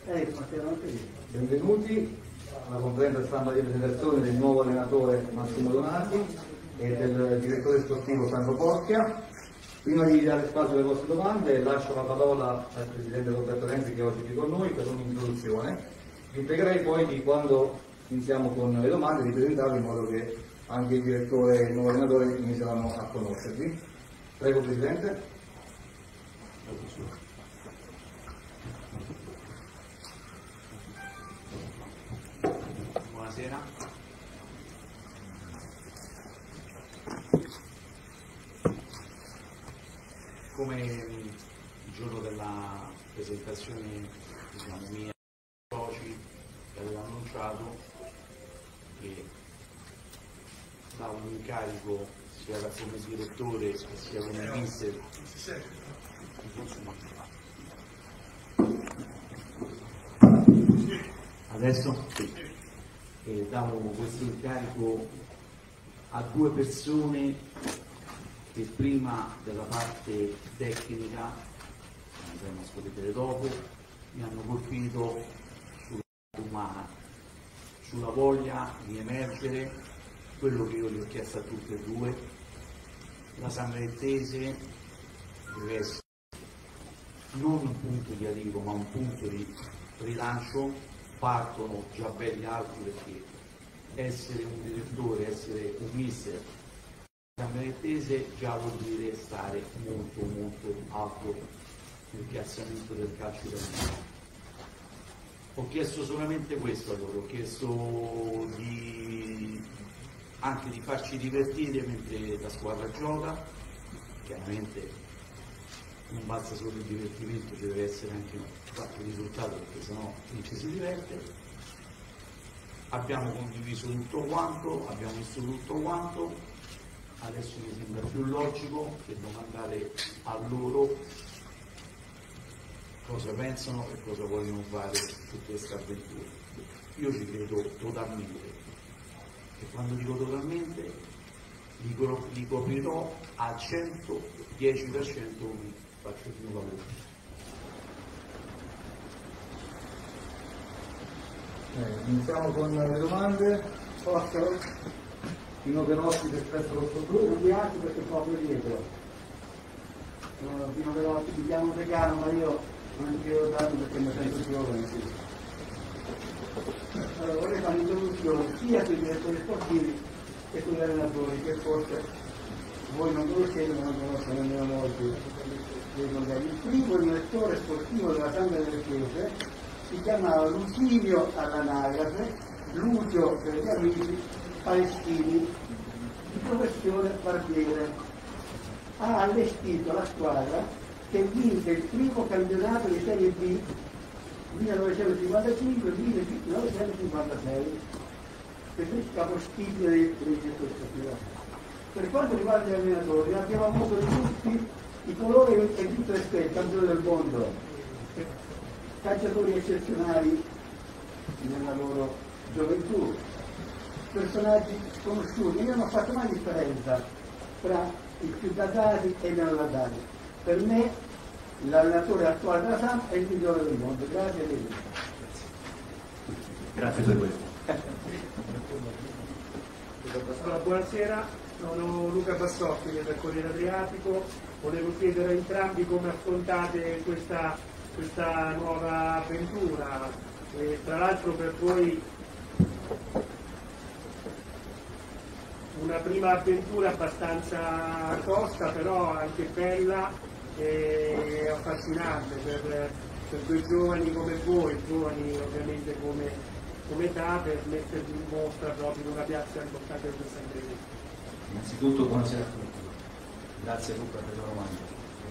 Benvenuti alla conferenza stampa di presentazione del nuovo allenatore Massimo Donati e del direttore sportivo Sandro Porchia. Prima di dare spazio alle vostre domande, lascio la parola al Presidente Roberto Renzi, che oggi è qui con noi, per un'introduzione. Vi pregherei poi di, quando iniziamo con le domande, di presentarvi in modo che anche il direttore e il nuovo allenatore inizieranno a conoscervi. Prego, Presidente. Buonasera. Come il giorno della presentazione, diciamo, mia soci che avevo annunciato che davo un incarico sia come direttore sia come mister. Adesso sì. Davo questo incarico a due persone che prima della parte tecnica, andremo a scoprire dopo, mi hanno colpito sulla parte umana, sulla voglia di emergere, quello che io gli ho chiesto a tutti e due. La Sangarettese deve essere non un punto di arrivo ma un punto di rilancio. Partono già belli alti, perché essere un direttore, essere un mister Sangarettese già vuol dire stare molto molto alto nel piazzamento del calcio italiano. Ho chiesto solamente questo a loro, ho chiesto anche di farci divertire mentre la squadra gioca. Chiaramente non basta solo il divertimento, ci deve essere anche qualche risultato, perché sennò non ci si diverte. Abbiamo condiviso tutto quanto, abbiamo visto tutto quanto, adesso mi sembra più logico che domandare a loro cosa pensano e cosa vogliono fare su questa avventura. Io ci credo totalmente, e quando dico totalmente li coprirò al 110% come faccio il mio lavoro. Iniziamo con le domande. Posso? Pino Velotti del Espresso Rosso Blu. Non mi alzo perché proprio dietro. Pino Velotti, mi chiamo Vegano, ma io non ti chiedo tanto perché mi sento giovane. Allora, vorrei fare un'introduzione sia sui direttori sportivi che sugli allenatori, che forse voi non conoscete, ma non conoscono nemmeno molti dei colleghi. Il primo direttore sportivo della Sangarettese si chiamava Lucilio all'anagrafe, Lucio per gli amici, Palestini, di professione barbiere. Ha allestito la squadra che vinse il primo campionato di Serie B 1955-1956. Questo è il capostipite dei direttori sportivi. Per quanto riguarda gli allenatori, abbiamo avuto di tutti i colori e tutte le specie, campioni del mondo, calciatori eccezionali nella loro gioventù, personaggi conosciuti. Io non ho fatto mai differenza tra i più datati e i meno datati. Per me l'allenatore attuale della Samp è il migliore del mondo. Grazie a lei. Grazie per questo. Allora, buonasera, sono Luca Bassotti del Corriere Adriatico. Volevo chiedere a entrambi come affrontate questa nuova avventura, e tra l'altro per voi una prima avventura abbastanza tosta, però anche bella e affascinante per due giovani come voi, giovani ovviamente come età, per mettervi in mostra proprio in una piazza importante come Sanremo. Innanzitutto buonasera a tutti, grazie Luca per la domanda.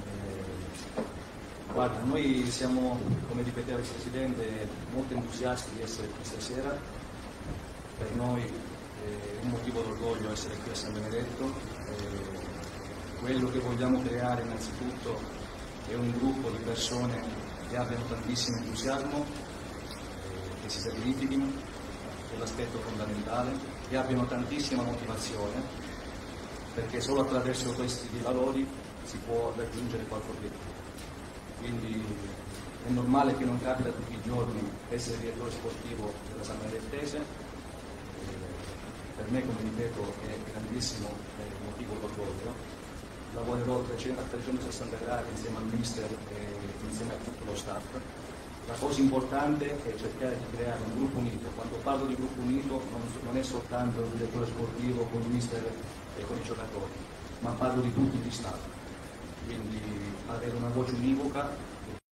Guarda, noi siamo, come ripeteva il Presidente, molto entusiasti di essere qui stasera. Per noi è un motivo d'orgoglio essere qui a San Benedetto. Quello che vogliamo creare innanzitutto è un gruppo di persone che abbiano tantissimo entusiasmo, che si sacrifichino, è l'aspetto fondamentale, che abbiano tantissima motivazione, perché solo attraverso questi valori si può raggiungere qualche obiettivo. Quindi È normale che non capita tutti i giorni essere direttore sportivo della San Benedettese. Per me, come ripeto, è grandissimo motivo d'orgoglio. Lavorerò a 360 gradi insieme al mister e insieme a tutto lo staff. La cosa importante è cercare di creare un gruppo unito. Quando parlo di gruppo unito non è soltanto il direttore sportivo con il mister e con i giocatori, ma parlo di tutti gli staff. Quindi avere una voce univoca.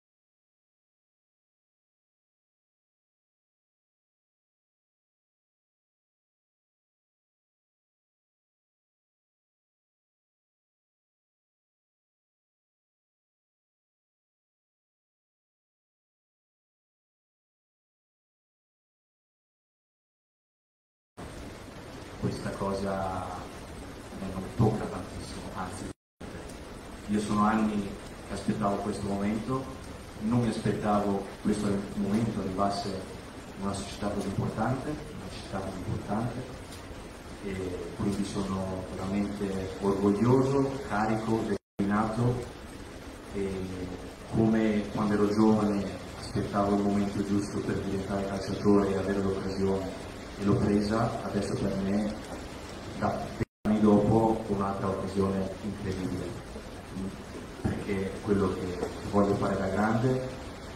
Questa cosa non tocca tantissimo, anzi io sono anni che aspettavo questo momento, non mi aspettavo che questo momento arrivasse in una società così importante, e quindi sono veramente orgoglioso, carico, determinato, e come quando ero giovane aspettavo il momento giusto per diventare calciatore e avere l'occasione e l'ho presa, adesso per me, da 20 anni dopo, un'altra occasione incredibile, perché è quello che voglio fare da grande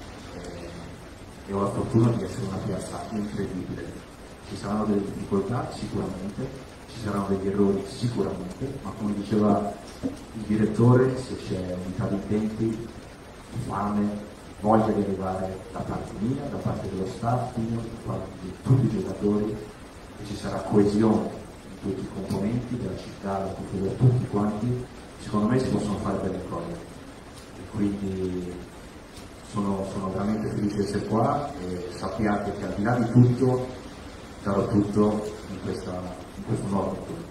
e ho la fortuna di essere una piazza incredibile. Ci saranno delle difficoltà sicuramente, ci saranno degli errori sicuramente, ma come diceva il direttore, se c'è unità di intenti, fame, voglia di arrivare da parte mia, da parte dello staff, da parte di tutti i giocatori, e ci sarà coesione in tutti i componenti della città, da tutti quanti, secondo me si possono fare delle cose. E quindi sono veramente felice di essere qua e sappiate che al di là di tutto darò tutto in questo nuovo futuro.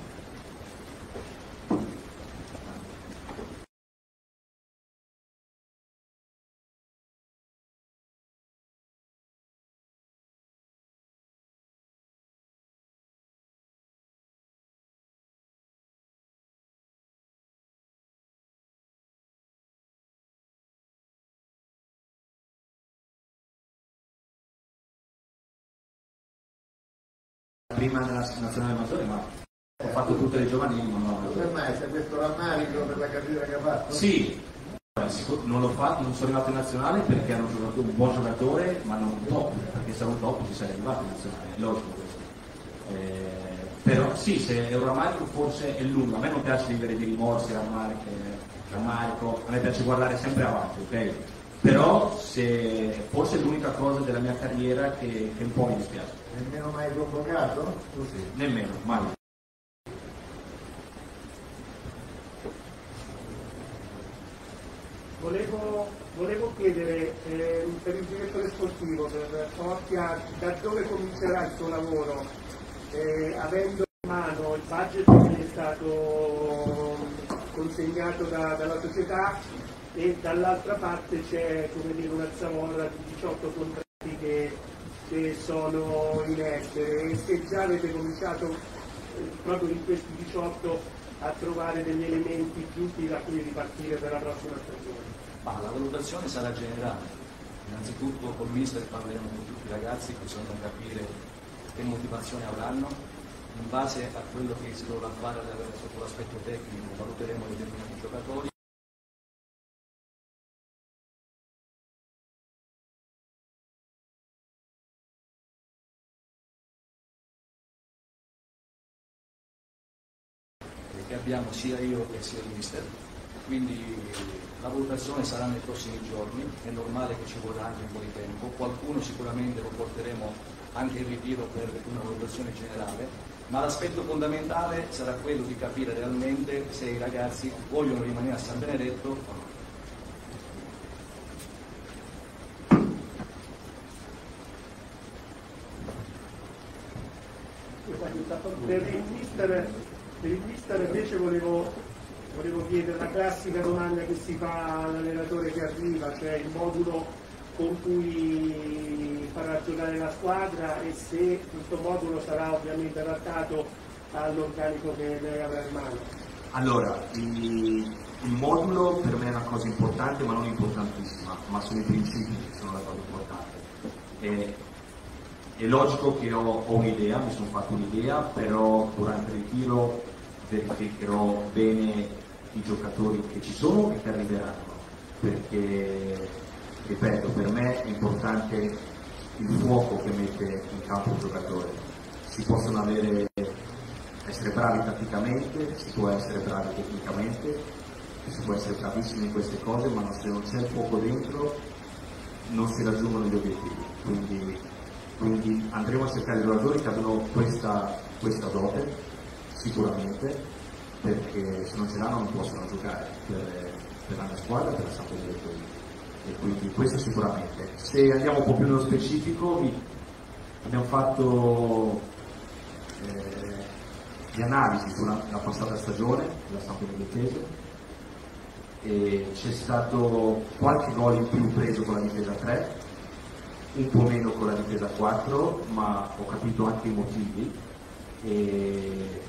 Prima della nazionale maggiore, ma ho fatto tutte le giovanili, ma no. Come mai? C'è questo rammarico per la carriera che ha fatto? Sì, non l'ho fatto, non sono arrivato in nazionale perché ero un buon giocatore, ma non top, perché se ero un top ci sarei arrivato in nazionale, è logico questo. Però sì, se è un rammarico forse è lungo, a me non piace vivere di rimorsi, rammarico, a me piace guardare sempre avanti, ok? Però se forse è l'unica cosa della mia carriera che un po' mi dispiace. Nemmeno mai convocato? Così. Nemmeno, mai. Volevo chiedere per il direttore sportivo, per Fortia, da dove comincerà il suo lavoro, avendo in mano il budget che gli è stato consegnato dalla società e dall'altra parte c'è, come dire, una zavorra di 18 contratti che sono in essere, e se già avete cominciato proprio in questi 18 a trovare degli elementi giusti da cui ripartire per la prossima stagione. Ma la valutazione sarà generale. Innanzitutto col mister parleremo con tutti i ragazzi, bisogna capire che motivazione avranno. In base a quello che si dovrà fare sotto l'aspetto tecnico valuteremo determinati giocatori. Che abbiamo sia io che sia il mister, quindi la valutazione sarà nei prossimi giorni, è normale che ci vorrà anche un po' di tempo, qualcuno sicuramente lo porteremo anche in ritiro per una valutazione generale, ma l'aspetto fondamentale sarà quello di capire realmente se i ragazzi vogliono rimanere a San Benedetto o no. Per il mister invece volevo chiedere la classica domanda che si fa all'allenatore che arriva, cioè il modulo con cui farà giocare la squadra e se questo modulo sarà ovviamente adattato all'organico che lei avrà in mano. Allora, il modulo per me è una cosa importante, ma non importantissima, ma sono i principi che sono la cosa importante. È logico che ho un'idea, mi sono fatto un'idea, però durante il ritiro verificherò bene i giocatori che ci sono e che arriveranno, perché, ripeto, per me è importante il fuoco che mette in campo un giocatore. Si possono essere bravi tatticamente, si può essere bravi tecnicamente, si può essere bravissimi in queste cose, ma se non c'è il fuoco dentro non si raggiungono gli obiettivi. Quindi andremo a cercare i giocatori che abbiano questa dote, sicuramente, perché se non ce l'hanno non possono giocare per la mia squadra e per la Sampdoria del Torino. E quindi questo sicuramente. Se andiamo un po' più nello specifico, abbiamo fatto di analisi sulla passata stagione della Sampdoria del Torino, e c'è stato qualche gol in più preso con la difesa 3, un po' meno con la difesa 4, ma ho capito anche i motivi e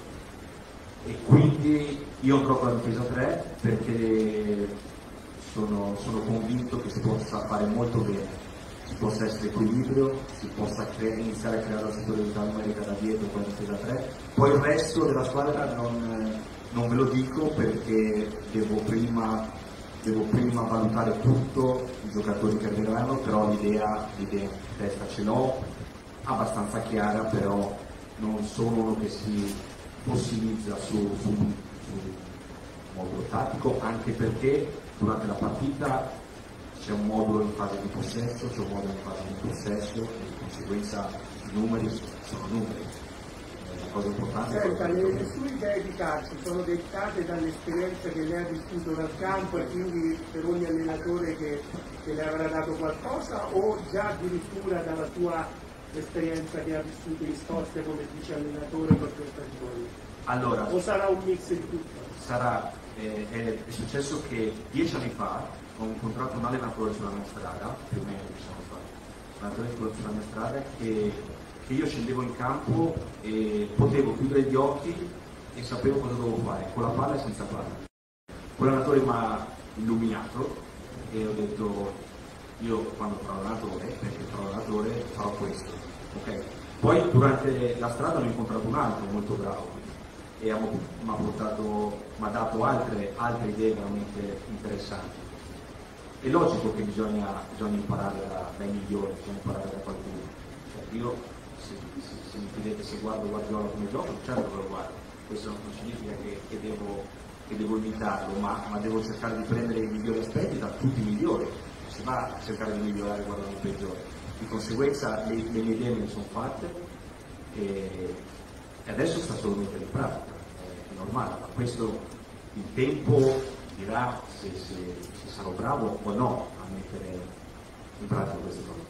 quindi io andrò con la difesa 3 perché sono convinto che si possa fare molto bene, ci possa essere equilibrio, si possa iniziare a creare la superiorità numerica da dietro con la difesa 3, poi il resto della squadra non ve lo dico perché devo prima valutare tutto, i giocatori che arriveranno, però l'idea in testa ce l'ho abbastanza chiara, però non sono uno che si fossilizza su modulo tattico, anche perché durante la partita c'è un modulo in fase di possesso, c'è un modulo in fase di possesso e di conseguenza i numeri sono numeri. La cosa importante è Senta, le sue idee di calcio sono dettate dall'esperienza che lei ha vissuto dal campo e quindi per ogni allenatore che le avrà dato qualcosa, o già addirittura dalla sua esperienza che ha vissuto risposte come vice allenatore per questa stagione? Allora, o sarà un mix di tutto? È successo che 10 anni fa ho incontrato un allenatore sulla mia strada, più o meno un allenatore sulla mia strada che io scendevo in campo e potevo chiudere gli occhi e sapevo cosa dovevo fare, con la palla e senza palla. Quell'allenatore mi ha illuminato e ho detto io quando farò allenatore farò questo. Okay? Poi durante la strada ho incontrato un altro molto bravo e mi ha dato altre idee veramente interessanti. È logico che bisogna imparare dai migliori, bisogna imparare da qualcuno. Cioè, io se mi chiedete se guardo Guardiola come gioco, certo che lo guardo, questo non significa che devo imitarlo, ma devo cercare di prendere i migliori aspetti da tutti i migliori, non si va a cercare di migliorare guardando il peggiore. Di conseguenza le mie idee me ne sono fatte e adesso sta solo mettere in pratica, è normale, ma questo il tempo dirà se sarò bravo o no a mettere in pratica queste cose.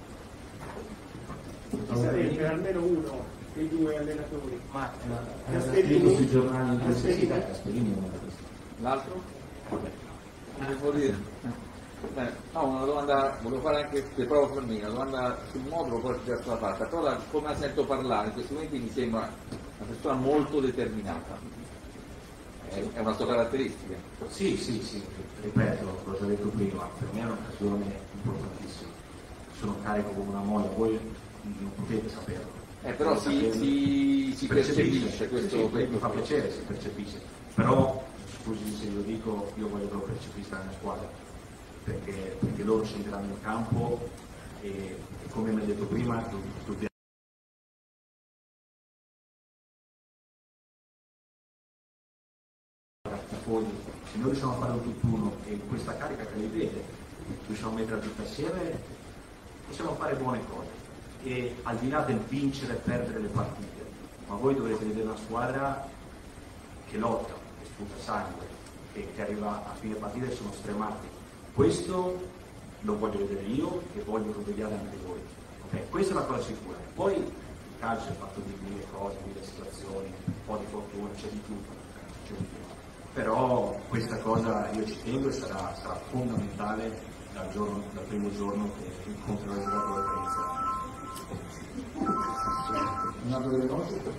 Ci sarebbe almeno uno dei due allenatori. Ma scritto sui giornali in questa città, l'altro? Che vuol dire? No, una domanda, volevo fare anche proprio per me, una domanda sul modulo, poi già stata fatta, però come la sento parlare in questi momenti mi sembra una persona molto determinata, è una sua caratteristica. Sì, ripeto, cosa ho detto prima, per me è un'occasione importantissima, sono carico come una molla, voi non potete saperlo. Però si percepisce questo. Mi fa piacere, si percepisce, però scusi se lo dico, io voglio che lo percepisca la mia squadra, perché loro scenderanno in campo e come mi ha detto prima dobbiamo se noi riusciamo a fare un tutt'uno e in questa carica che lei vede riusciamo a mettere tutte assieme, possiamo fare buone cose e al di là del vincere e perdere le partite, ma voi dovrete vedere una squadra che lotta, che sputa sangue, che arriva a fine partita e sono stremati. Questo lo voglio vedere io e voglio che vediate anche voi. Okay? Questa è la cosa sicura. Poi il calcio è fatto di mille cose, mille situazioni, un po' di fortuna, c'è di tutto. Però questa cosa io ci tengo e sarà fondamentale dal primo giorno che incontrerò il giocatore per iniziare. Un altro delle cose?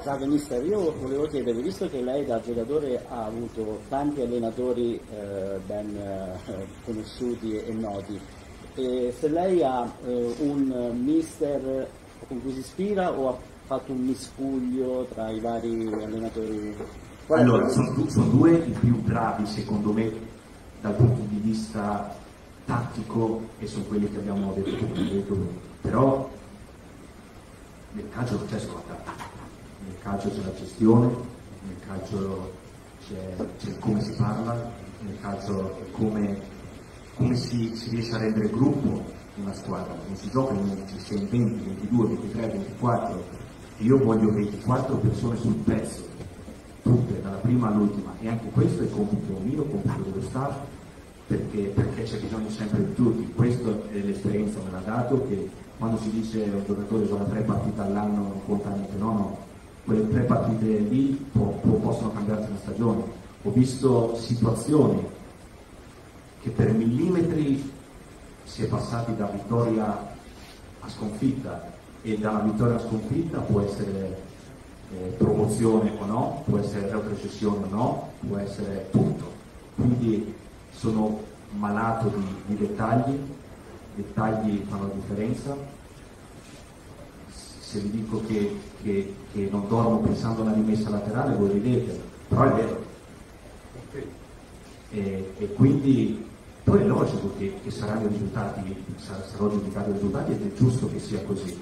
Salve mister, io volevo chiedere, visto che lei da giocatore ha avuto tanti allenatori ben conosciuti e noti, se lei ha un mister con cui si ispira o ha fatto un miscuglio tra i vari allenatori? Allora, sono due i più bravi secondo me dal punto di vista tattico e sono quelli che abbiamo detto, però nel calcio non c'è solo la tattica, nel calcio c'è la gestione, nel calcio c'è come si parla, nel calcio come si riesce a rendere gruppo una squadra, non si gioca in 20, 22, 23, 24, io voglio 24 persone sul pezzo, tutte, dalla prima all'ultima, e anche questo è compito mio, compito dello staff, perché c'è bisogno sempre di tutti. Questo è l'esperienza me l'ha dato, che quando si dice un giocatore gioca 3 partite all'anno non conta niente, no, quelle 3 partite lì possono cambiarti una stagione. Ho visto situazioni che per millimetri si è passati da vittoria a sconfitta, e dalla vittoria a sconfitta può essere promozione o no, può essere retrocessione o no, può essere tutto. Quindi sono malato di dettagli fanno la differenza. Se vi dico che non dormo pensando alla rimessa laterale voi ridete, però è vero. E quindi poi è logico che saranno i risultati, sarò giudicato i risultati, ed è giusto che sia così.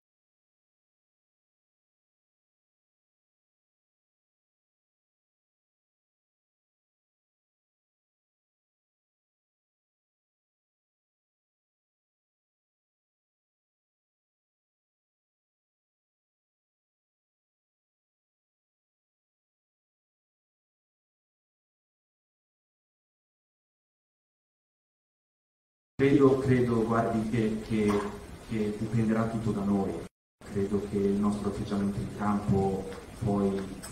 Credo, guardi, che dipenderà tutto da noi. Credo che il nostro atteggiamento in campo poi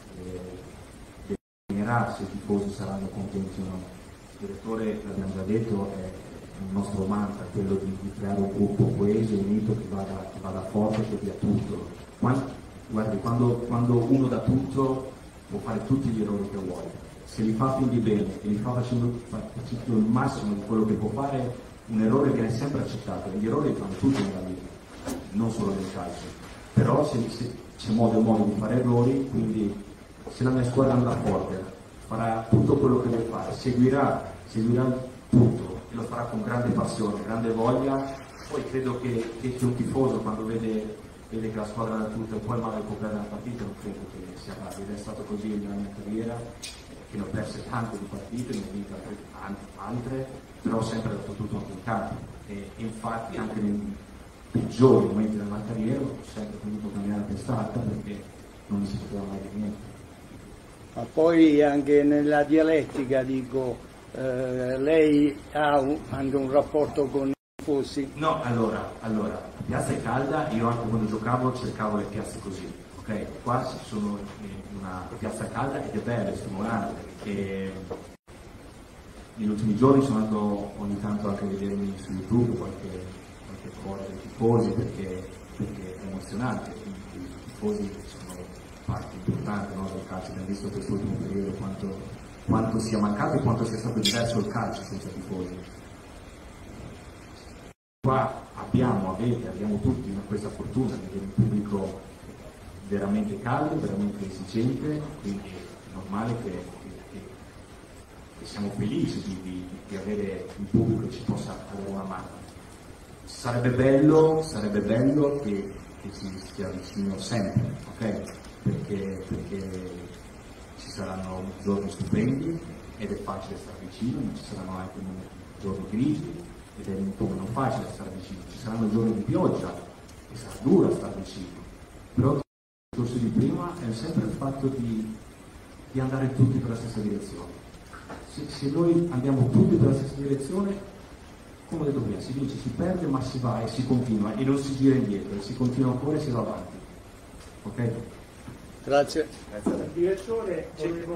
definirà se i tifosi saranno contenti o no. Il direttore, l'abbiamo già detto, è il nostro mantra, quello di creare un gruppo coeso, unito, che vada forte, che dia tutto. Guardi, quando uno dà tutto può fare tutti gli errori che vuole. Se li fa quindi bene e li fa facendo il massimo di quello che può fare, un errore viene sempre accettato. Gli errori fanno tutti nella vita, non solo nel calcio. Però se c'è modo e modo di fare errori, quindi se la mia squadra andrà forte, farà tutto quello che deve fare, seguirà tutto e lo farà con grande passione, grande voglia. Poi credo che un tifoso, quando vede che la squadra dà tutto e poi magari può perdere una partita, non credo che sia facile. Ed è stato così nella mia carriera, che ne ho perse tante di partite, ne ho vinte altre, però ho sempre dato tutto anche in campo. E infatti anche nei peggiori momenti della mia carriera ho sempre potuto cambiare la testa alta, perché non mi si poteva mai dire niente. Ma poi anche nella dialettica, dico, lei ha anche un rapporto con i tifosi? No, allora, la piazza è calda, io anche quando giocavo cercavo le piazze così, ok? Qua sono in una piazza calda ed è bella, è stimolante. E negli ultimi giorni sono andato ogni tanto anche a vedermi su YouTube qualche cosa dei tifosi, perché è emozionante. I tifosi sono parte importante, no, del calcio. Abbiamo visto quest'ultimo periodo quanto sia mancato e quanto sia stato diverso il calcio senza tifosi. Qua abbiamo tutti questa fortuna di avere un pubblico veramente caldo, veramente esigente, quindi è normale che siamo felici di avere un pubblico che ci possa dare una mano. Sarebbe bello che ci stia vicino sempre, ok? Perché ci saranno giorni stupendi ed è facile stare vicino, ma ci saranno anche giorni grigi ed è non facile stare vicino. Ci saranno giorni di pioggia e sarà dura stare vicino. Però il discorso di prima è sempre il fatto di andare tutti per la stessa direzione. Se noi andiamo tutti per la stessa direzione, come ho detto prima, si vince, si perde, ma si va e si continua e non si gira indietro, si continua ancora e si va avanti. Ok? Grazie. Direttore,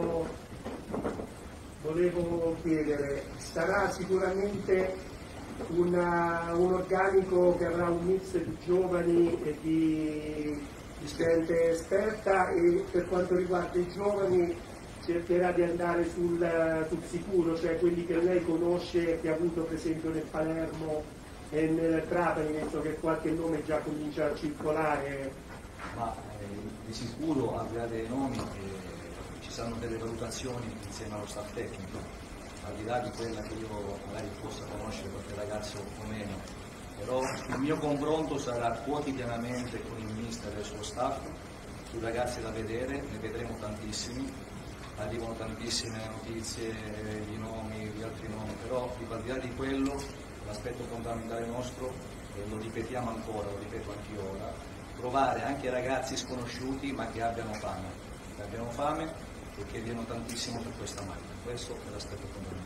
volevo chiedere, sarà sicuramente un organico che avrà un mix di giovani e di gente esperta, e per quanto riguarda i giovani cercherà di andare sul sicuro, cioè quelli che lei conosce, che ha avuto per esempio nel Palermo e nel Trapani, visto che qualche nome già comincia a circolare. Ma di sicuro, al di là dei nomi, ci saranno delle valutazioni insieme allo staff tecnico, al di là di quella che io magari possa conoscere qualche ragazzo o meno, però il mio confronto sarà quotidianamente con il mister e il suo staff sui ragazzi da vedere, ne vedremo tantissimi, arrivano tantissime notizie di nomi, di altri nomi, però al di là di quello l'aspetto fondamentale nostro, e lo ripetiamo ancora, lo ripeto anche ora, trovare anche ragazzi sconosciuti ma che abbiano fame e che diano tantissimo per questa maglia. Questo è l'aspetto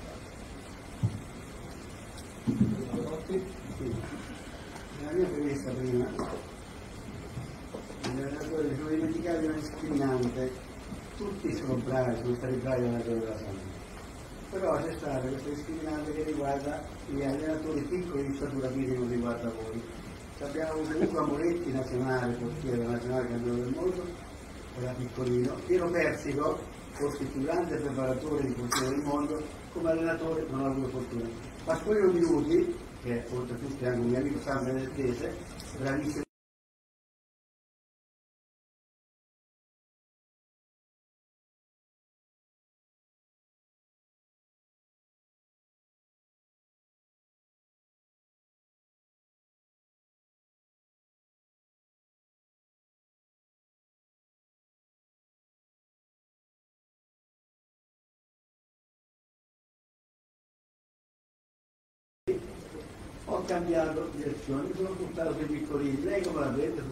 fondamentale. Nella mia premessa prima, l'allenatore sono dimenticati una discriminante, tutti sono stati bravi allenatori della Samp, però c'è stata questa discriminante che riguarda gli allenatori piccoli di statura media, non riguarda voi. Abbiamo avuto Luca Moretti, nazionale, portiere nazionale campione del mondo, era piccolino, Piero Persico, forse il più grande preparatore di portiere del mondo, come allenatore non ha avuto fortuna. Pasqualino Minuti, che oltretutto è anche un mio amico San Benedettese, bravissimo. Ho cambiato direzione, mi sono portato sui piccolini. Lei come la vede?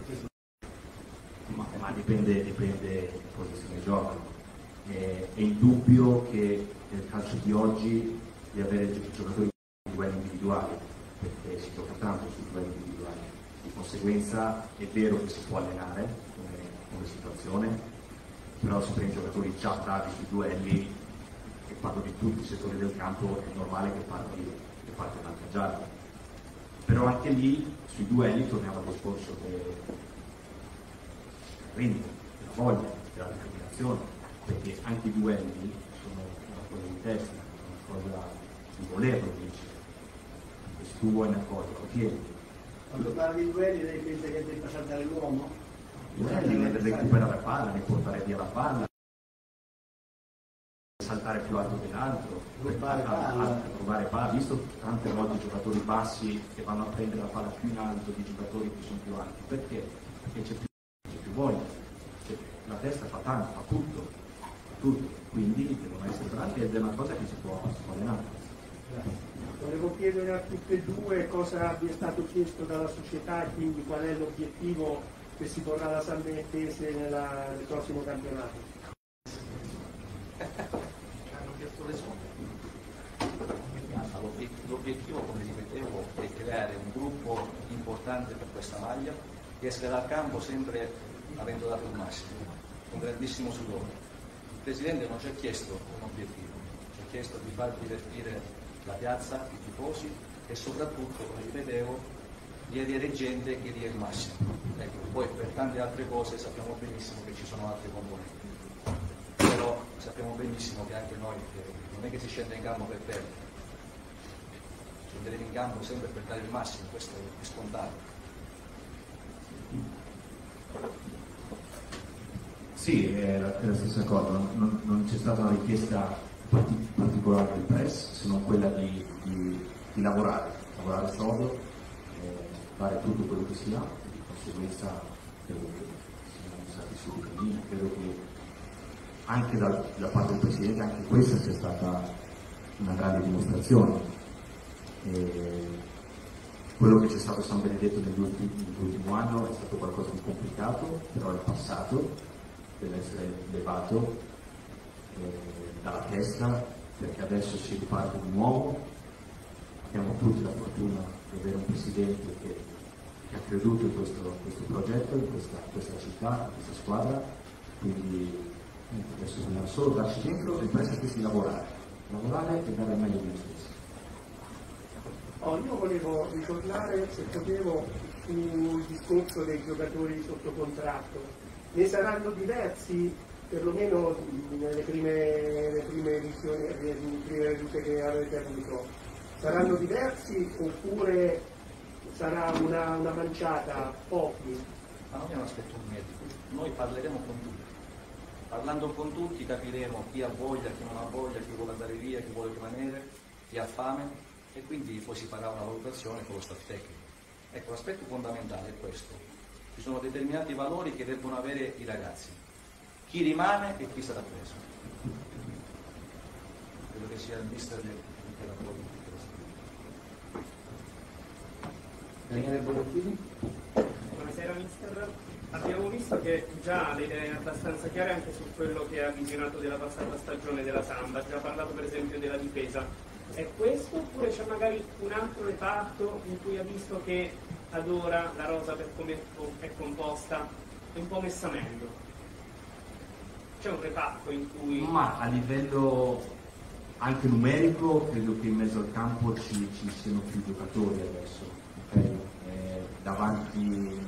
Ma dipende posizione gioco. È indubbio che nel calcio di oggi di avere giocatori a livello individuali, perché si gioca tanto su livello individuale. Di conseguenza è vero che si può allenare come situazione, però se prendi giocatori già bravi sui duelli, e parlo di tutti i settori del campo, è normale che parti vantaggiato. Però anche lì, sui duelli, torniamo al discorso della voglia, della determinazione, perché anche i duelli sono una cosa di testa, una cosa di volerlo vincere. E se tu vuoi una cosa, lo tieni. Quando parli di duelli, lei pensa che debba saltare l'uomo? I duelli deve recuperare la palla, ne portare via la palla, saltare più alto dell'altro, rubare palla. Visto tante volte i giocatori bassi che vanno a prendere la palla più in alto di giocatori che sono più alti. Perché? Perché c'è più voglia, la testa fa tanto, fa tutto, quindi devono essere bravi ed è una cosa che si può allenare. Volevo chiedere a tutte e due cosa vi è stato chiesto dalla società e quindi qual è l'obiettivo che si porrà la San Benettese nel prossimo campionato. L'obiettivo, come ripetevo, è creare un gruppo importante per questa maglia e essere dal campo sempre avendo dato il massimo, con grandissimo sudore. Il Presidente non ci ha chiesto un obiettivo, ci ha chiesto di far divertire la piazza, i tifosi e soprattutto, come ripetevo, di avere gente che dia il massimo. Ecco, poi per tante altre cose sappiamo benissimo che ci sono altre componenti, però sappiamo benissimo che anche noi non è che si scende in campo per perdere, scenderemo in campo sempre per dare il massimo, questo è scontato. Sì, è la stessa cosa, non c'è stata una richiesta particolare del press, se non quella di lavorare sodo, fare tutto quello che si ha, e di conseguenza credo che siamo stati sul cammino, credo che anche da parte del Presidente anche questa sia stata una grande dimostrazione. Quello che c'è stato a San Benedetto nell'ultimo anno è stato qualcosa di complicato, però è passato, deve essere levato dalla testa, perché adesso si riparte di nuovo. Abbiamo tutti la fortuna di avere un Presidente che ha creduto in questo progetto, in questa città, in questa squadra, quindi adesso dobbiamo solo darci dentro e presto stessi lavorare e dare il meglio di noi stessi. Io volevo ricordare, se potevo, sul discorso dei giocatori sotto contratto. Ne saranno diversi, perlomeno nelle prime vedute che avete avuto? Saranno diversi oppure sarà una manciata, pochi? Ma non è un aspetto medico, noi parleremo con tutti. Parlando con tutti capiremo chi ha voglia, chi non ha voglia, chi vuole andare via, chi vuole rimanere, chi ha fame, e quindi poi si farà una valutazione con lo staff tecnico. Ecco, l'aspetto fondamentale è questo. Ci sono determinati valori che devono avere i ragazzi. Chi rimane e chi sarà preso. Credo che sia il mister della politica. Daniele Bollettini? Buonasera mister, abbiamo visto che già ha le idee abbastanza chiare anche su quello che ha visionato della passata stagione della Samba, ha già parlato per esempio della difesa. È questo oppure c'è magari un altro reparto in cui ha visto che ad ora la rosa per come è composta è un po' messa meglio? C'è un reparto in cui... Ma a livello anche numerico credo che in mezzo al campo ci siano più giocatori adesso, okay? Davanti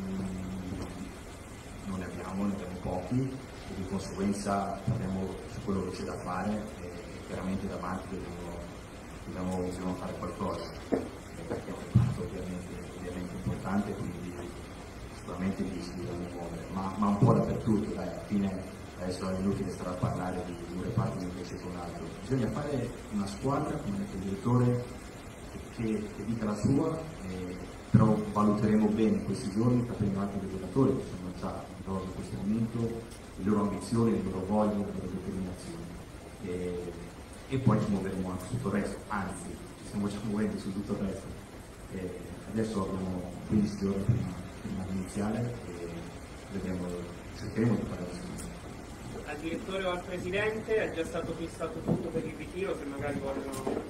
non ne abbiamo pochi e di conseguenza faremo su quello che c'è da fare e chiaramente davanti dobbiamo fare qualcosa, perché è un reparto ovviamente importante, quindi sicuramente si dobbiamo muovere, ma un po' dappertutto, dai, alla fine adesso è inutile stare a parlare di un reparto invece che un altro. Bisogna fare una squadra con il direttore che dica la sua, però valuteremo bene questi giorni, capendo anche dei giocatori che sono già in rosa in questo momento, le loro ambizioni, le loro voglie, le loro determinazioni. E poi ci muoveremo anche su tutto il resto, anzi ci stiamo già muovendo su tutto il resto. Adesso abbiamo 15 giorni prima di iniziare e cercheremo di fare la Al direttore o al presidente è già stato fissato tutto per il ritiro, se magari vogliono...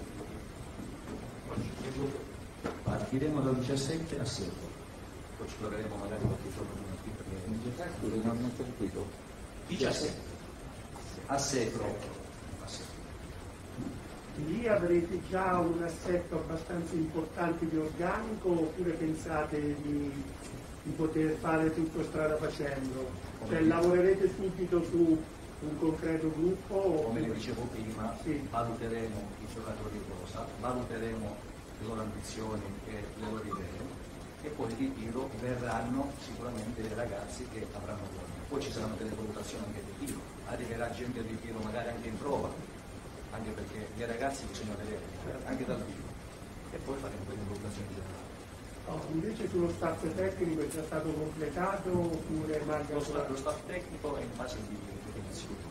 Partiremo dal 17 a 7, poi ci troveremo magari qualche giorno prima. Non ho capito. 17 a 7. Lì avrete già un assetto abbastanza importante di organico oppure pensate di poter fare tutto strada facendo? Cioè lavorerete subito su un concreto gruppo? Come le dicevo prima, sì. Valuteremo i giocatori in rosa, valuteremo le loro ambizioni e le loro idee e poi di tiro verranno sicuramente dei ragazzi che avranno voglia. Poi ci saranno delle valutazioni anche di tiro, arriverà gente di tiro magari anche in prova, anche perché gli ragazzi bisogna vedere anche dal vivo e poi faremo delle valutazioni generali. Invece sullo staff tecnico è già stato completato oppure manca lo staff tecnico è in fase di definizione.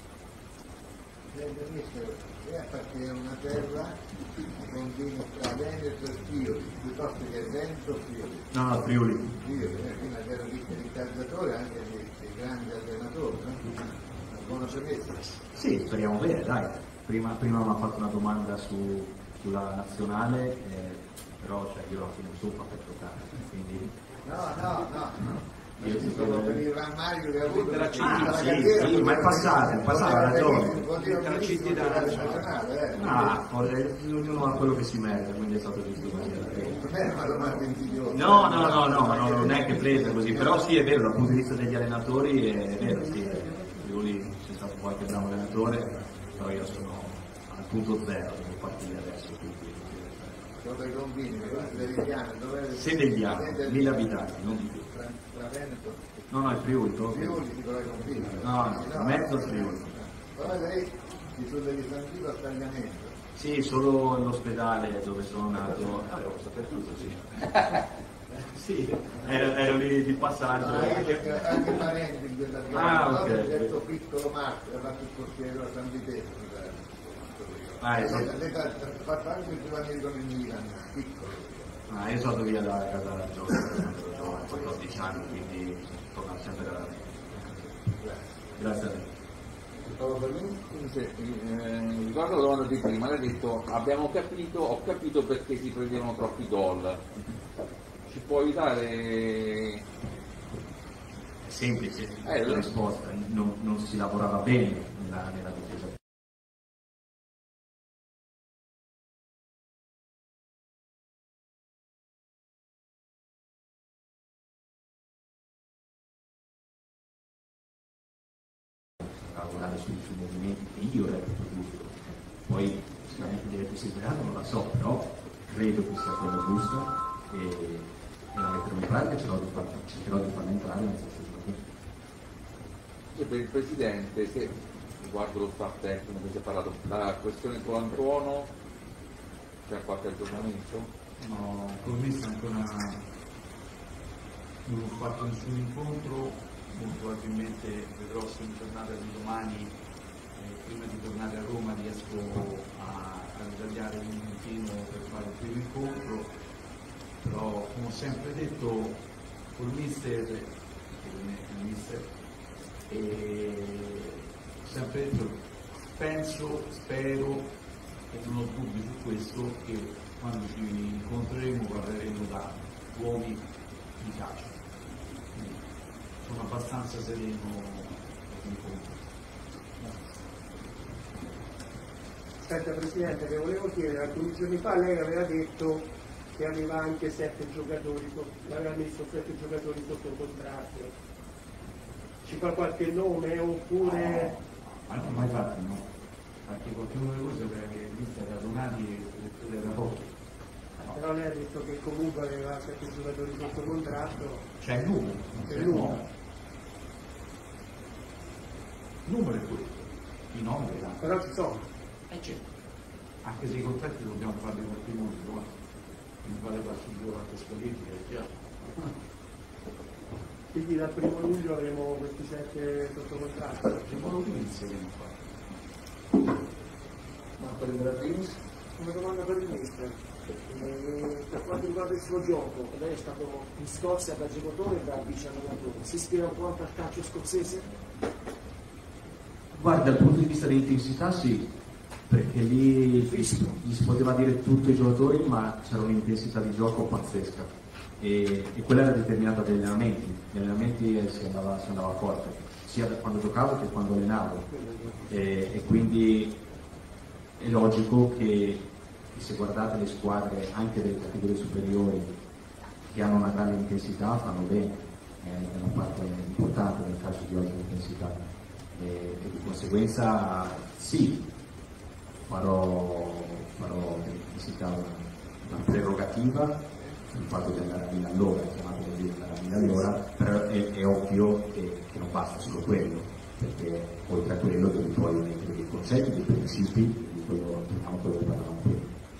Lei appartiene a una terra confine tra Veneto e Friuli, piuttosto che Veneto o Friuli. No, Friuli. Quindi una terra ricca di calciatori, anche di grandi allenatori, no? Una buona premessa. Sì, speriamo bene, dai. Prima mi ha fatto una domanda sulla nazionale, però io alla fine sono per giocare, quindi... No. Io ti sono per il rammarico che ho avuto la sì, ma è passato, ha ragione. Ognuno ha quello che si merita, quindi è stato giusto così. Non è una domanda insidiosa. No, ma non è che presa così, però sì, è vero, dal punto di vista degli allenatori è vero, sì. Friuli c'è stato qualche bravo allenatore, però io sono al punto zero, devo partire adesso. Dove i confini, dove... Sedegliano, 1000 abitanti, non di più. Tra Veneto? No, è Friuli, proprio. Friuli, dico ai confini. No, mezzo Friuli. Però lei ci sono degli sentito a tagliamento. Sì, solo l'ospedale dove sono nato. Lo saputo, sì. Sì, ero lì di passaggio. Anche parenti in quella zona. Ok. Detto piccolo Marco, era più corsiero a San Vitello. Lei ha fatto anche il giovanile con il Milan, piccolo. Io sono andato via da casa da giovane, 14 anni, quindi torno sempre da lei. Grazie a lei. Ricordo la domanda di prima, lei ha detto ho capito perché si prendevano troppi gol. Ci può aiutare? È semplice la risposta, non si lavorava bene nella difesa. guardare sui movimenti che io reputo giusto. Poi sicuramente dire che seguiranno non la so, però credo che sia quello giusto e la metterò in pratica e cercherò di farla entrare nel senso giusto. E per il Presidente, che riguardo lo staff tecnico che si è parlato, la questione con Antuono, c'è qualche aggiornamento? No, con me ancora non ho fatto nessun incontro, molto probabilmente vedrò se in giornata di domani, prima di tornare a Roma, riesco a ritagliare un minutino per fare il primo incontro, però come ho sempre detto col mister, sempre detto, penso, spero e non ho dubbi su questo che quando ci incontreremo parleremo da uomini di calcio. Quindi sono abbastanza sereno all'incontro. Aspetta Presidente, le volevo chiedere, alcuni giorni fa lei aveva detto che aveva anche 7 giocatori, aveva messo 7 giocatori sotto contratto. Ci fa qualche nome oppure... Anche mai fatto, no? Perché qualcuno delle cose che il mister era donati e era poco. Però lei ha detto che comunque aveva 7 giocatori sotto contratto. C'è il numero, C'è il numero. Il numero è questo, i nomi erano. Però ci sono. Certo. Anche se i contratti dobbiamo farli con il primo giorno, non vale per subire la testa politica, è chiaro. Quindi dal 1 luglio avremo questi 7 sotto contratto. Che modo di inizieremo a fare? Una domanda per il mister. Per quanto riguarda il suo gioco, lei è stato in Scozia da giocatore e da vice allenatore. Si ispira un po' anche al calcio scozzese? Guarda, dal punto di vista dell'intensità sì, perché lì gli si poteva dire tutto ai giocatori, ma c'era un'intensità di gioco pazzesca e quella era determinata dagli allenamenti. Gli allenamenti si andava forte, sia da quando giocavo che quando allenavo e quindi è logico che se guardate le squadre anche delle categorie superiori che hanno una grande intensità fanno bene, è una parte importante del calcio di oggi l'intensità e di conseguenza sì, farò dell'intensità una prerogativa sul fatto di andare a 1000 all'ora, chiamato così andare a 1000 all'ora, però è ovvio che non basta solo quello, perché oltre a quello devi poi mettere dei concetti, dei principi, di quello che parlavamo prima.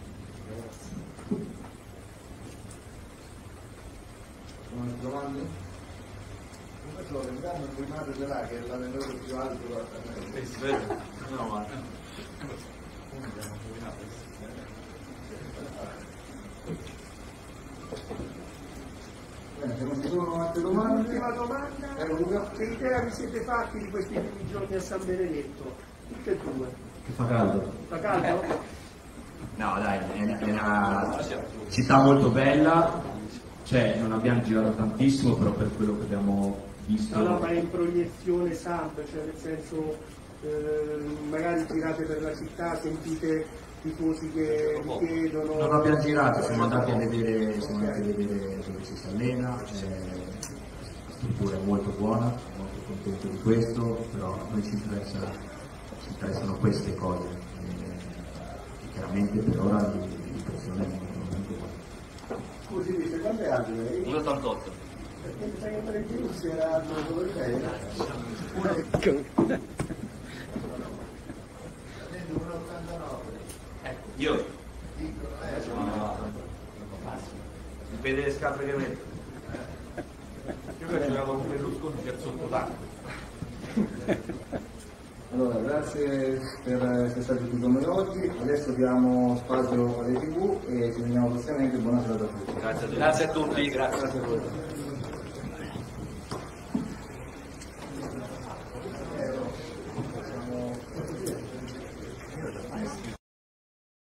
Domande? Come so, vediamo il primato ce l'ha che è l'allenatore più alto No, ma... Se non ci sono altre domande, L'ultima domanda, che idea vi siete fatti di questi primi giorni a San Benedetto? Tutte e due. Che fa caldo? Fa caldo? No dai, è una città molto bella, cioè non abbiamo girato tantissimo, però per quello che abbiamo visto... No, ma è in proiezione SAMP, cioè nel senso magari girate per la città, sentite tifosi che vi chiedono... Non abbiamo girato, siamo andati a vedere dove ci si allena, la struttura è molto buona, sono molto contento di questo, però a noi ci interessano queste cose. Chiaramente per ora l'impressione è molto buona. Scusi, dice, quanto è alto lei? 1,88. Perché mi sa che per il virus era alto come lei? Prendo 1,89. Ecco, io. Dipende le scarpe che metto. Io ho giocato con Berlusconi che è sotto l'acqua. allora grazie per essere stati qui con noi oggi, adesso diamo spazio alle TV e ci vediamo prossimamente, buona serata a tutti. Grazie a tutti, grazie a voi.